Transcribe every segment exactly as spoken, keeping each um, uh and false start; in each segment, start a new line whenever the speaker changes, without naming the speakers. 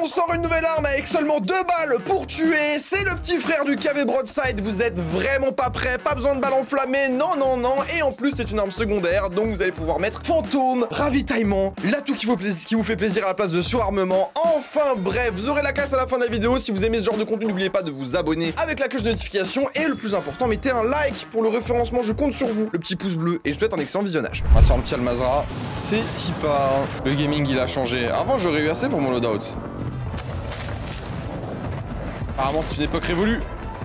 on sort une nouvelle arme avec seulement deux balles pour tuer. C'est le petit frère du K V Broadside. Vous êtes vraiment pas prêts, pas besoin de balles enflammées, non, non, non. Et en plus, c'est une arme secondaire, donc vous allez pouvoir mettre fantôme, ravitaillement, l'atout qui, qui vous fait plaisir à la place de surarmement. Enfin bref, vous aurez la classe à la fin de la vidéo. Si vous aimez ce genre de contenu, n'oubliez pas de vous abonner avec la cloche de notification. Et le plus important, mettez un like pour le référencement, je compte sur vous. Le petit pouce bleu, et je vous souhaite un excellent visionnage. On va sur un petit Almazra, c'est Tipa. Le gaming, il a changé. Avant, j'aurais eu assez pour mon loadout. Apparemment, c'est une époque révolue.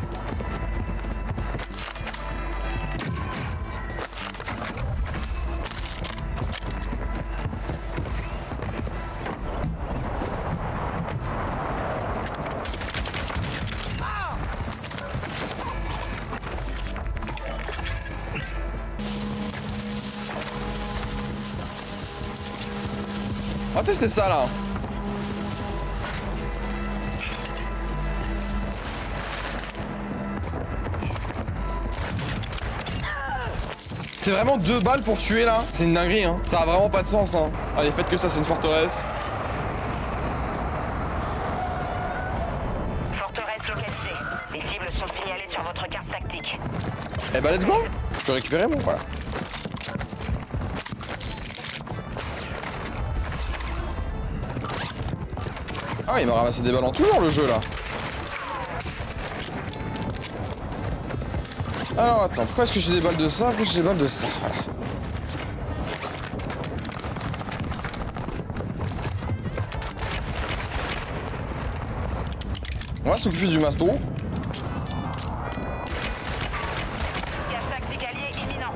On va tester ça là. C'est vraiment deux balles pour tuer là. C'est une dinguerie hein. Ça a vraiment pas de sens hein. Allez, faites que ça, c'est une forteresse.
Forteresse localisée. Les cibles sont signalées sur votre carte tactique.
Eh bah let's go. Je peux récupérer mon, voilà. Ah il m'a ramassé des balles en tout genre le jeu là. Alors attends, pourquoi est-ce que j'ai des balles de ça? Pourquoi j'ai des balles de ça? Voilà. On va s'occuper du mastro.
Carte tactique alliée imminent.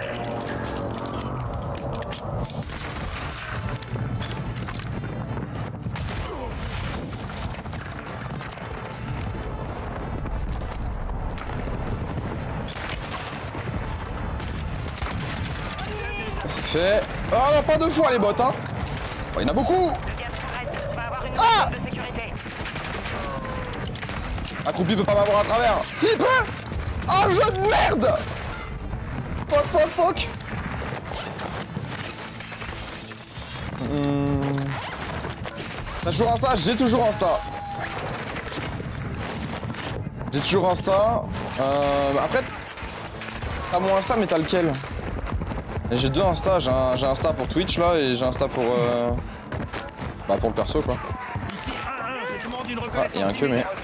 C'est fait. Ah non, pas deux fois les bottes hein. Oh, il y en a beaucoup. Ah, accroupi peut pas m'avoir à travers. Si il peut. Ah, jeu de merde. Fuck, fuck, fuck. Hum... T'as toujours Insta? J'ai toujours Insta. J'ai toujours Insta. Euh, après, t'as mon Insta, mais t'as lequel? J'ai deux Insta. J'ai un, j'ai Insta pour Twitch là et j'ai Insta pour euh... bah pour le perso quoi. Ah, il y a un que mais.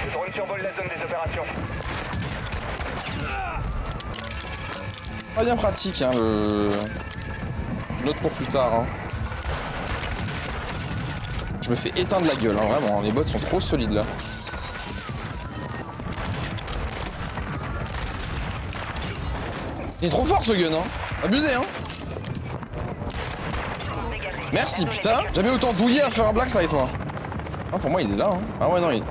Pas bien pratique hein le. Note pour plus tard hein. Je me fais éteindre la gueule hein, vraiment, les bots sont trop solides là. Il est trop fort ce gun hein. Abusé hein. Merci putain. Jamais autant douillé à faire un black avec moi. Ah pour moi il est là hein. Ah ouais non il...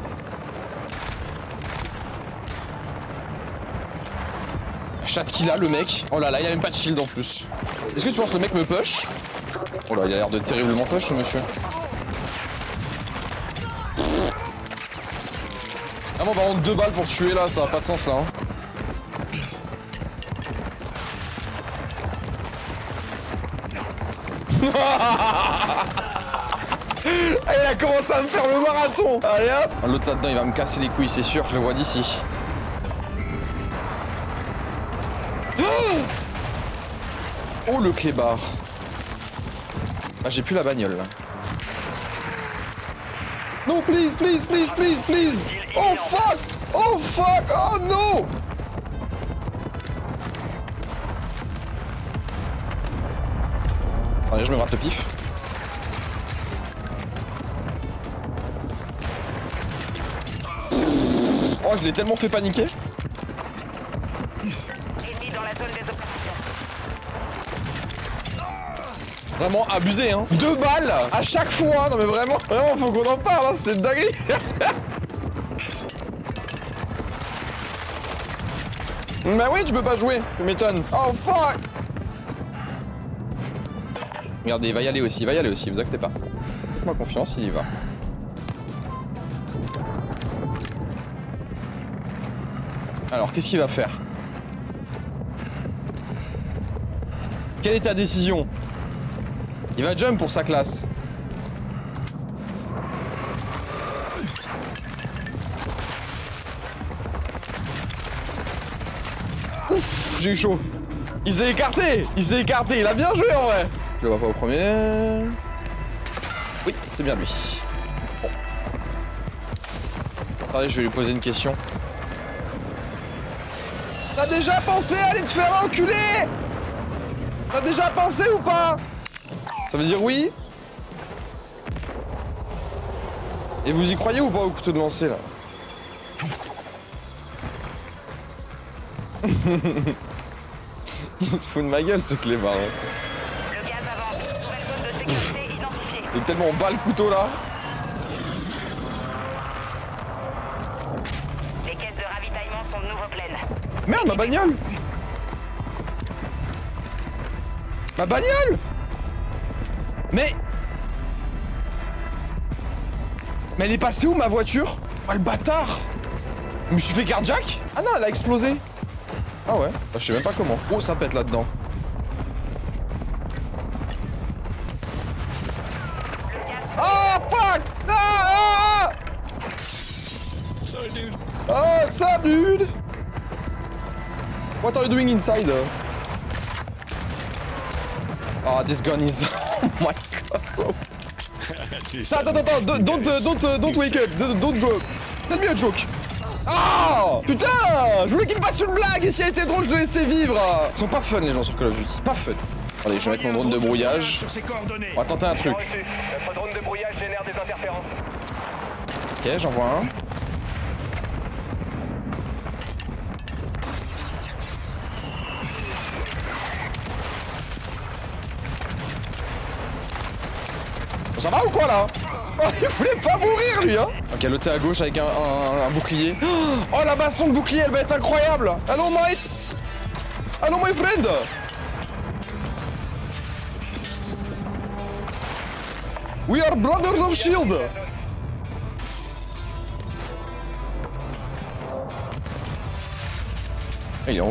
Chat qu'il a le mec. Oh là là il a même pas de shield en plus. Est-ce que tu penses que le mec me push? Oh là il a l'air de terriblement push ce monsieur. Ah bon par contre deux balles pour tuer là ça a pas de sens là hein. Il a commencé à me faire le marathon. Allez hop. L'autre là-dedans il va me casser les couilles c'est sûr, je le vois d'ici. Oh le clébard. Ah j'ai plus la bagnole là. No please please please please please. Oh fuck. Oh fuck. Oh no. Allez je me rate le pif. Oh, je l'ai tellement fait paniquer. Vraiment abusé, hein. Deux balles à chaque fois. Non mais vraiment, vraiment, faut qu'on en parle, hein. C'est une dinguerie. Bah oui, tu peux pas jouer, tu m'étonnes. Oh fuck. Regardez, il va y aller aussi, il va y aller aussi, vous inquiétez pas. Faites-moi confiance, il y va. Alors, qu'est-ce qu'il va faire? Quelle est ta décision? Il va jump pour sa classe. Ouf, j'ai eu chaud. Il s'est écarté. Il s'est écarté. Il a bien joué en vrai. Je le vois pas au premier. Oui, c'est bien lui. Bon. Attendez, je vais lui poser une question. T'as déjà pensé à aller te faire enculer? T'as déjà pensé ou pas? Ça veut dire oui? Et vous y croyez ou pas au couteau de lancer là? Il se fout de ma gueule ce clébard. Hein.
Le gaz avance. Nouvelle zone de sécurité identifiée.
Il est tellement bas le couteau là.
Les caisses de ravitaillement sont de nouveau pleines.
Merde, ma bagnole! Ma bagnole! Mais... Mais elle est passée où ma voiture? Ah le bâtard! Je me suis fait carjack? Ah non, elle a explosé. Ah ouais, bah, je sais même pas comment. Oh, ça pète là-dedans. Ah fuck! Ah!
Sorry, dude.
Oh, ça, dude! What are you doing inside? Oh, this gun is... Oh my god. Attends, attends, attends, don't, don't, uh, don't, uh, don't wake up, don't, don't go. Tell me a joke. Ah! Putain! Je voulais qu'il me fasse une blague et si elle était drôle, je le laissais vivre. Ils sont pas fun les gens sur Call of Duty, pas fun. Allez, je vais mettre mon drone de brouillage. On va tenter un truc.
Notre drone de brouillage génère des interférences.
Ok, j'en vois un. Ça va ou quoi là? Oh, il voulait pas mourir lui hein. Ok, l'autre est à gauche avec un, un, un bouclier. Oh la baston de bouclier elle va être incroyable. Allô mate. Allô my friend. We are brothers of shield. Et il est en haut.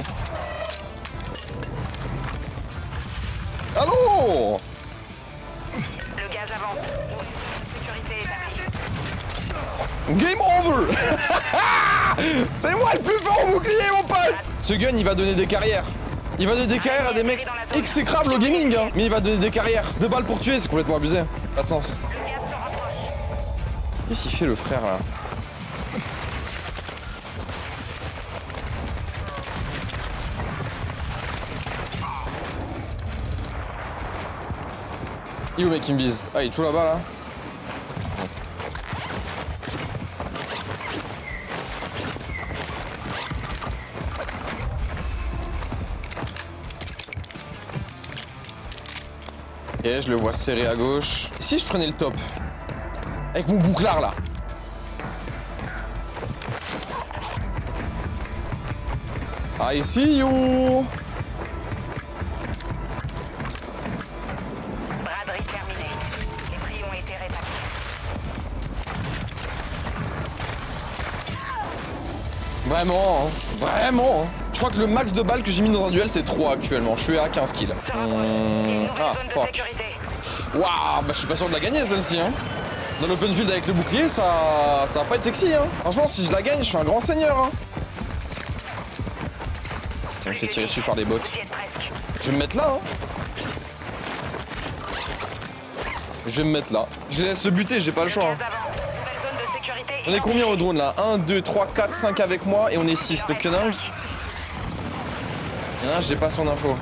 Allô.
Le gaz avance. Sécurité établie.
Game over. C'est moi le plus fort au bouclier mon pote. Ce gun il va donner des carrières. Il va donner des carrières à des mecs exécrables au gaming hein. Mais il va donner des carrières. Deux balles pour tuer c'est complètement abusé. Pas de sens.
Le gaz se rapproche.
Qu'est-ce qu'il fait le frère là? Il est où mec qui me vise? Ah il est tout là-bas là. Ok, je le vois serré à gauche. Et si je prenais le top? Avec mon bouclard là. I see you.
Braderie terminée. Les prix ont été rétablis.
Vraiment, hein. Vraiment. Hein. Je crois que le max de balles que j'ai mis dans un duel c'est trois actuellement. Je suis à quinze kills.
Se rapproche.
Mmh.
Une nouvelle
Ah,
zone de
fuck.
sécurité.
Waouh, bah je suis pas sûr de la gagner celle-ci hein. Dans l'open field avec le bouclier, ça ça va pas être sexy hein. Franchement, si je la gagne, je suis un grand seigneur hein. Je me fais tirer dessus par les bots.
J'y ai presque.
Je vais me mettre là hein. Je vais me mettre là. Je laisse se buter, j'ai pas le choix. Hein.
Gaz avance. Nouvelle zone de sécurité
On est combien au drone là? un, deux, trois, quatre, cinq avec moi et on est six. Donc il y en a un. Il y en a un, j'ai pas son info.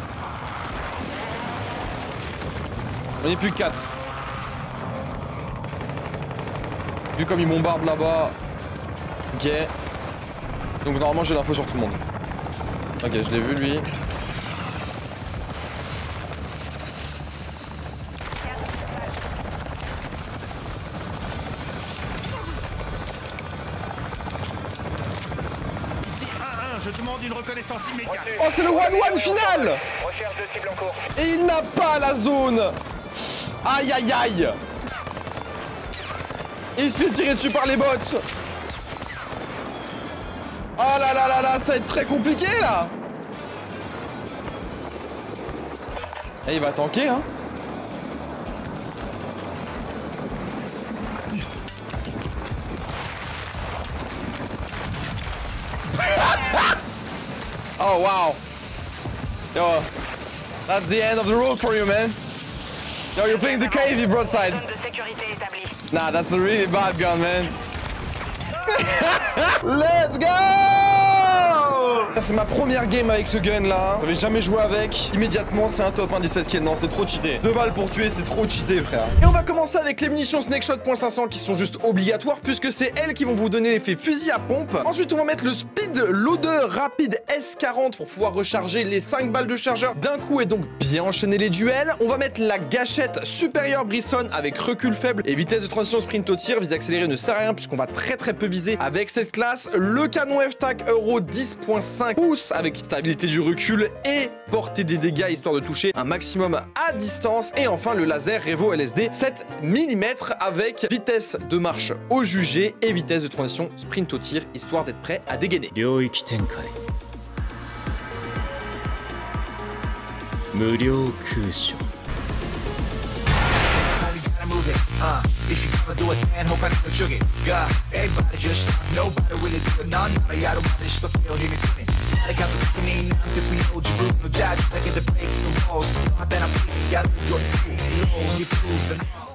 On est plus que quatre. Vu comme il bombarde là-bas. Ok. Donc normalement j'ai l'info sur tout le monde. Ok, je l'ai vu lui.
Ici un un, je demande une reconnaissance immédiate.
Oh c'est le one one final.
Recherche de cible en cours.
Et il n'a pas la zone. Aïe aïe aïe. Et il se fait tirer dessus par les bots. Oh là là là là, ça va être très compliqué là. Et il va tanker hein. Oh waouh. Yo, that's the end of the road for you, man. Yo, you're playing the K V broadside.
Zone de sécurité établie.
Nah, that's a really bad gun, man. Let's go! C'est ma première game avec ce gun là. J'avais jamais joué avec. Immédiatement, c'est un top un dix-sept kills. Non, c'est trop cheaté. Deux balles pour tuer, c'est trop cheaté, frère. Et on va commencer avec les munitions Snakeshot .cinq cents qui sont juste obligatoires puisque c'est elles qui vont vous donner l'effet fusil à pompe. Ensuite, on va mettre le Speed Loader Rapide S quarante pour pouvoir recharger les cinq balles de chargeur d'un coup et donc bien enchaîner les duels. On va mettre la gâchette supérieure Brisson avec recul faible et vitesse de transition sprint au tir. Vis accéléré ne sert à rien puisqu'on va très très peu viser avec cette classe. Le canon F-Tac Euro dix point cinq pouces avec stabilité du recul et portée des dégâts histoire de toucher un maximum à distance. Et enfin le laser Revo L S D sept millimètres avec vitesse de marche au jugé et vitesse de transition sprint au tir histoire d'être prêt à dégainer.
Uh, if you gonna do it, then hope I never jug it. God, everybody just nobody really do it. No, no, I don't want this to feel here to me. I got the queen, if we know you prove no judge, I get the breaks the walls. I bet I'm pretty, I enjoy you. You prove the